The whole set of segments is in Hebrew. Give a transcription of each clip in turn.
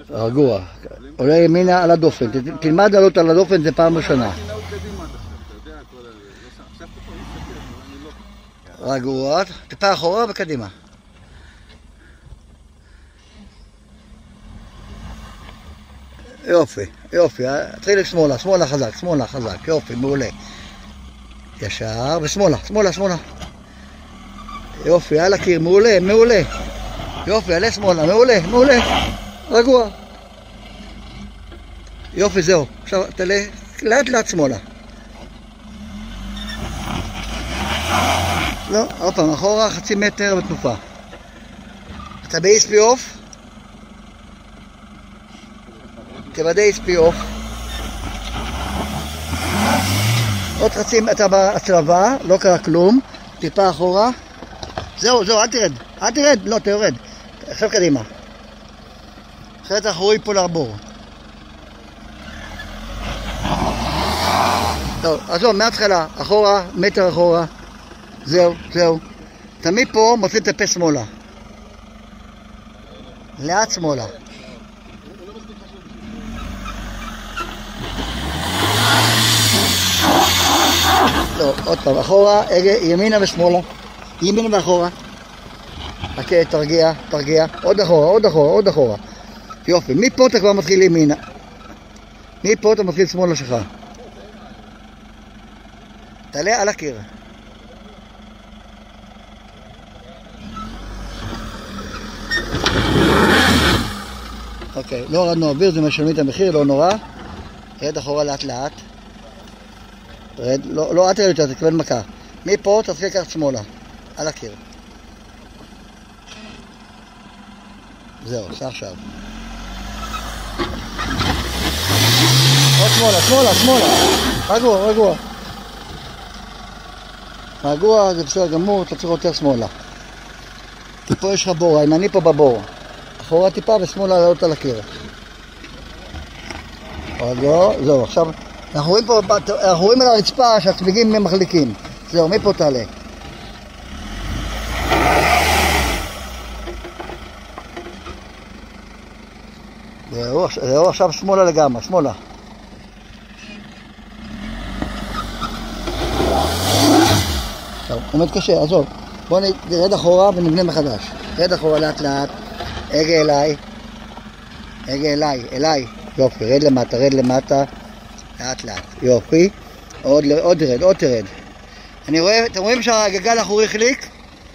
רגוע. עולה ימינה על הדופן. תלמד לעלות על הדופן, זה פעם ראשונה. רגוע. טיפה אחורה וקדימה. יופי, יופי. תתחיל לשמאלה, שמאלה חזק, שמאלה חזק. יופי, מעולה. ישר, ושמאלה, שמאלה, שמאלה. יופי, על הקיר, מעולה, מעולה. יופי, עלה שמאלה, מעולה, מעולה. רגוע. יופי, זהו. עכשיו תעלה לאט לאט שמאלה. לא, עוד פעם, אחורה, חצי מטר בתנופה. אתה ב-ESP אוף? תוודא ESP אוף. עוד חצי, אתה בהצלבה, לא קרה כלום. טיפה אחורה. זהו, זהו, אל תרד. אל תרד, לא, תירד. עכשיו קדימה. אחרת אנחנו רואים פה לרבור. טוב, עזוב, מההתחלה, אחורה, מטר אחורה. זהו, זהו. אתה מפה מתחיל לטפס שמאלה. לאט שמאלה. לא, עוד פעם, אחורה, ימינה ושמאלה. ימינה ואחורה. אוקיי, תרגיע, תרגיע. עוד אחורה, עוד אחורה, עוד אחורה. יופי, מפה אתה כבר מתחיל ימינה. מפה אתה מתחיל שמאלה שלך. תעלה על הקיר. אוקיי, לא הורדנו אוויר, זה משלמים את המחיר, לא נורא. רד אחורה לאט לאט. רד, לא, אל תרד יותר, תקבל מכה. מפה תתחיל לקחת שמאלה. על הקיר. זהו, עושה עכשיו. עוד שמאלה, שמאלה, שמאלה. רגוע, רגוע. רגוע, זה בסדר גמור, אתה צריך יותר שמאלה. פה יש לך בור, אני פה בבור. אחורה טיפה ושמאלה לעלות על הקיר. רגוע, זהו, עכשיו אנחנו רואים פה, אנחנו רואים על הרצפה שהצמיגים מחליקים. זהו, מפה תעלה. זהו, עכשיו שמאלה לגמרי, שמאלה. טוב, עומד קשה, עזוב. בואו נרד אחורה ונבנה מחדש. רד אחורה לאט לאט. הגה אליי. הגה אליי, אליי. יופי, רד למטה, רד למטה. לאט לאט. יופי. עוד תרד, עוד תרד. אני רואה, אתם רואים שהגלגל האחורי החליק?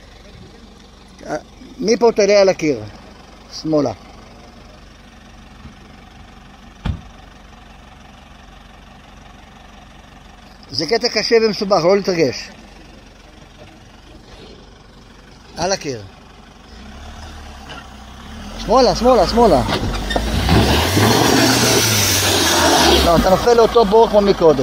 מפה תעלה על הקיר. שמאלה. זה קטע קשה ומסובך, לא להתרגש. על הקיר. שמאלה, שמאלה, שמאלה. לא, אתה נופל לאותו בור כמו מקודם.